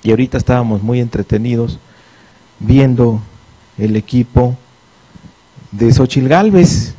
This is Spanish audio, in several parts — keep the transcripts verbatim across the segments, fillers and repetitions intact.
y ahorita estábamos muy entretenidos viendo el equipo de Xóchitl Gálvez,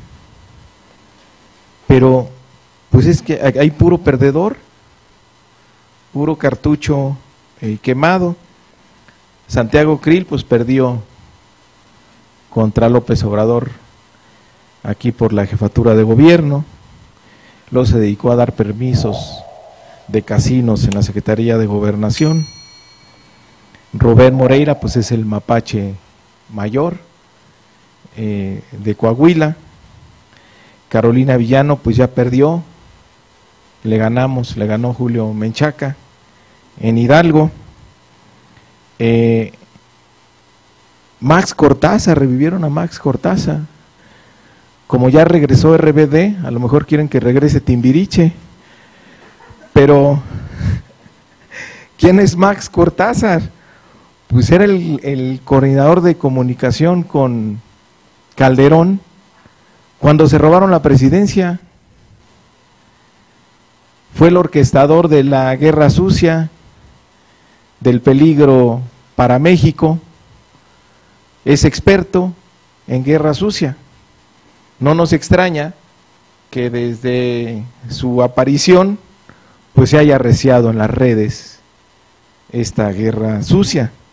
pero pues es que hay puro perdedor, puro cartucho eh, quemado. Santiago Krill pues perdió contra López Obrador aquí por la jefatura de gobierno, luego se dedicó a dar permisos de casinos en la Secretaría de Gobernación. Rubén Moreira pues es el mapache mayor eh, de Coahuila. Carolina Villano pues ya perdió, le ganamos, le ganó Julio Menchaca en Hidalgo. eh, Max Cortázar, revivieron a Max Cortázar, como ya regresó R B D, a lo mejor quieren que regrese Timbiriche, pero ¿quién es Max Cortázar? Pues era el, el coordinador de comunicación con Calderón cuando se robaron la presidencia, fue el orquestador de la guerra sucia, del peligro para México, es experto en guerra sucia. No nos extraña que desde su aparición pues se haya arreciado en las redes esta guerra sucia.